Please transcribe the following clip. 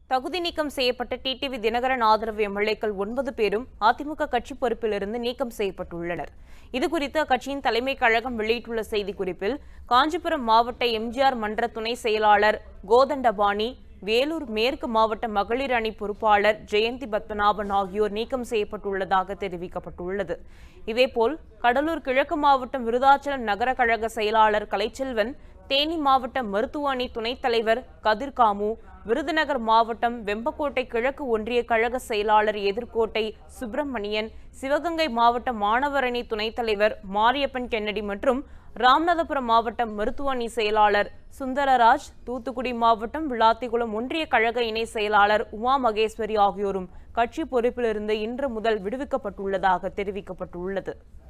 தகுதி நீக்கம் செய்யப்பட்ட டிடிவி தினகரன் ஆதரவு எம்எல்ஏக்கள் 9 பேரும் அதிமுக கட்சி பொறுப்பிலிருந்து நீக்கம் செய்யப்பட்டுள்ளனர். இதுகுறித்து அக்கட்சியின் தலைமை கழகம் வெளியிட்டுள்ள செய்திக்குறிப்பில், காஞ்சிபுரம் மாவட்ட எம்ஜிஆர் மன்ற துணை செயலாளர் கோதண்டபாணி, வேலூர் மேற்கு மாவட்ட மகளிர் அணி பொறுப்பாளர் ஜெயந்தி பத்மநாபன் ஆகியோர் நீக்கம் செய்யப்பட்டுள்ளதாக தெரிவிக்கப்பட்டுள்ளது. இதேபோல் கடலூர் கிழக்கு மாவட்டம் விருதாச்சலம் நகர கழக செயலாளர் கலைச்செல்வன், தேனி மாவட்ட மருத்துவ அணி துணைத் தலைவர் கதிர்காமு, விருதுநகர் மாவட்டம் வெம்பக்கோட்டை கிழக்கு ஒன்றிய கழக செயலாளர் எதிர்கோட்டை சுப்பிரமணியன், சிவகங்கை மாவட்ட மாணவர் அணி துணைத் தலைவர் மாரியப்பன் கென்னடி மற்றும் ராமநாதபுரம் மாவட்டம் மருத்துவ அணி செயலாளர் சுந்தரராஜ், தூத்துக்குடி மாவட்டம் விளாத்திகுளம் ஒன்றிய கழக இணை செயலாளர் உமா மகேஸ்வரி ஆகியோரும் கட்சி பொறுப்பிலிருந்து இன்று முதல் விடுவிக்கப்பட்டுள்ளதாக தெரிவிக்கப்பட்டுள்ளது.